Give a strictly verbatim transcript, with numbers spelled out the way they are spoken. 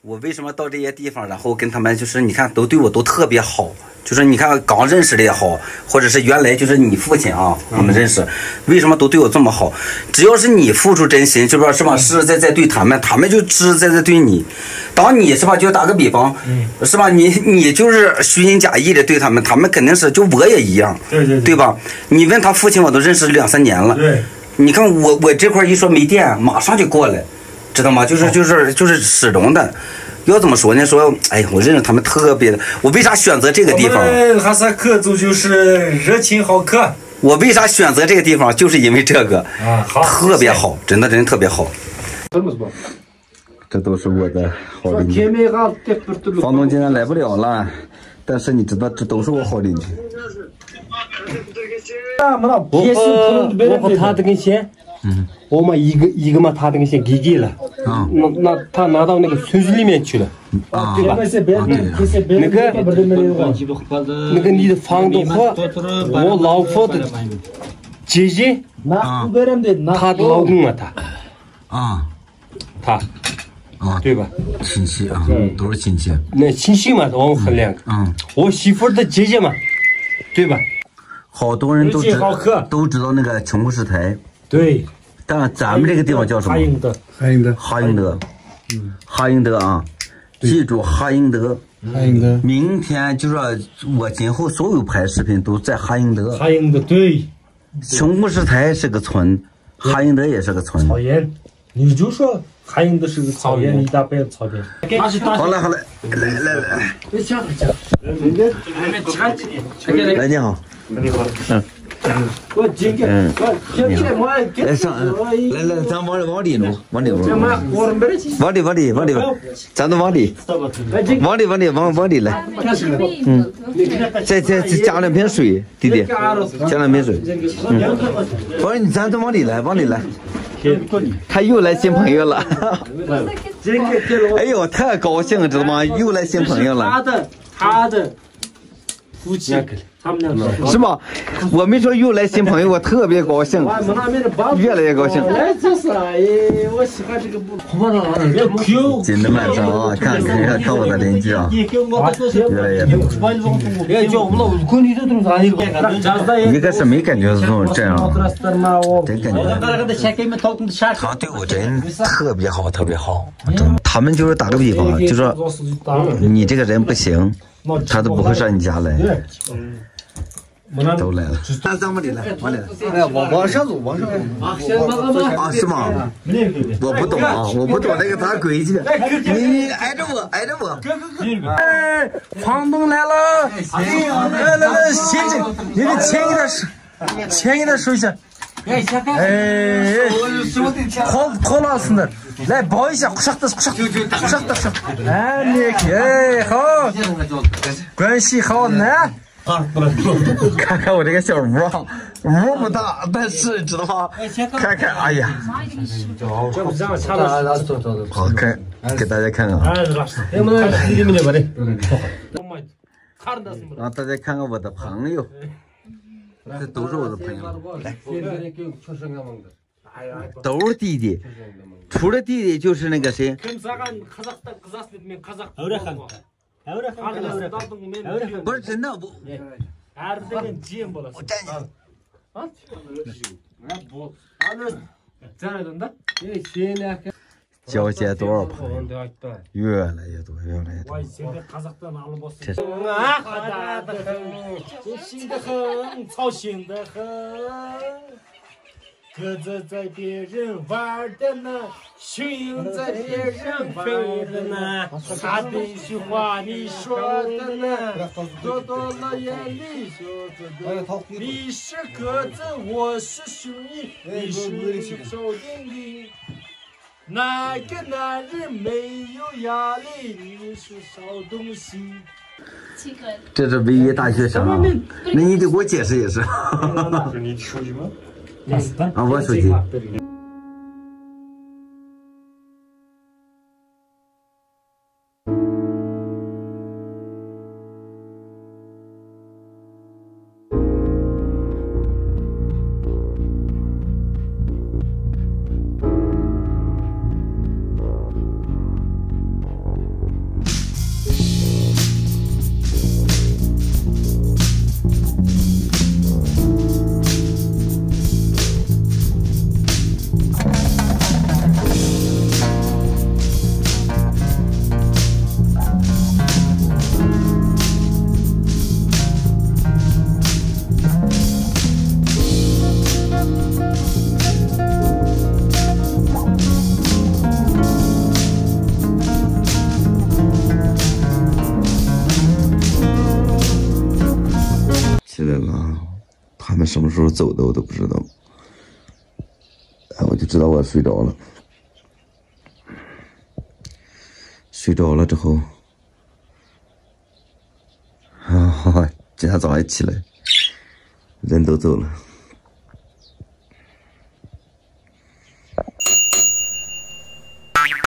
我为什么到这些地方，然后跟他们就是你看都对我都特别好，就是你看刚认识的也好，或者是原来就是你父亲啊，我们认识，为什么都对我这么好？只要是你付出真心，是吧？是吧？实实在在对他们，他们就实实在在对你。当你是吧，就打个比方，是吧？你你就是虚心假意的对他们，他们肯定是就我也一样， 对对对吧？你问他父亲，我都认识两三年了， 对， 你看我我这块一说没电，马上就过来。知道吗？就是就是就是始终的，要怎么说呢？说，哎，我认识他们特别的。我为啥选择这个地方？ 我们哈萨克族就是热情好客。 我为啥选择这个地方？就是因为这个， 啊，好， 特别好，真的真的特别好。这都是我的好邻居。房东今天来不了了，但是你知道，这都是我好邻居。 我和我和他这根线。嗯，我们一个一个嘛，他那个线给给了，啊，那那他拿到那个村子里面去了，啊，对吧？那个那个你的房东和我老婆的姐姐，啊，他的老公啊，他，啊，他，啊，对吧？ 亲戚啊，都是亲戚。 那亲戚嘛，我们分两个，嗯，我媳妇的姐姐嘛，对吧？ 好多人都知都知道那个琼库什台。 对， 但咱们这个地方叫什么？ 哈英德， 哈英德， 哈英德，嗯，哈英德啊，记住哈英德， 哈英德。 明天就说我今后所有拍视频都在哈英德。 哈英德对， 琼库什台是个村，哈英德也是个村。 草原，你就说哈英德是个草原，一大片草原。 好了好了，来来来，来你好， 你好， 嗯。 我今天，我今天我来上，来来，咱往往里弄，往里弄，往里往里往里，咱都往里，往里往里往往里来，嗯，再再再加两瓶水，弟弟，加两瓶水，嗯，不是你咱都往里来，往里来，他又来新朋友了，哎呦，太高兴了，知道吗？又来新朋友了。 他的他的夫妻。 是吧？我没说又来新朋友，我特别高兴，越来越高兴。 就是哎，我喜欢这个布。 今天晚上啊，看看看我的邻居啊，越来越多。一个是没感觉这种这样，真感觉。他对我真特别好，特别好。他们就是打个比方，就说你这个人不行，他都不会上你家来。都来了，咱咱往里来，往里来，哎，往往上走，往上走。啊，是吗？我不懂啊，我不懂那个咋规矩。你挨着我，挨着我。 哎，房东来了！来来来，先进，你得牵给他手，牵给他手一下。哎，好好老实呢，来抱一下，哭啥的哭啥，哭啥的哭啥。哎，你哎好，关系好呢。啊，看看我这个小屋啊，屋不大，但是知道吗？看看，哎呀，好看，给大家看看啊，让大家看看我的朋友，这都是我的朋友。来，都是弟弟，除了弟弟就是那个谁。不是真的，我我站起。交接多少朋友？越来越多，越来越多。这是啊，大的很，艰辛的很，操心的很。鸽子在别人玩的呢，熊在别人飞的呢，他的一句话你说的呢，多多了眼里说着的。你是鸽子，我是熊，你是手电里。哪个男人没有压力？你是少东西。 这是唯一大学生啊，那你得给我解释解释。 你手机吗？ 啊，我手机。 们什么时候走的我都不知道。哎，我就知道我睡着了。睡着了之后，啊，今天早上一起来，人都走了。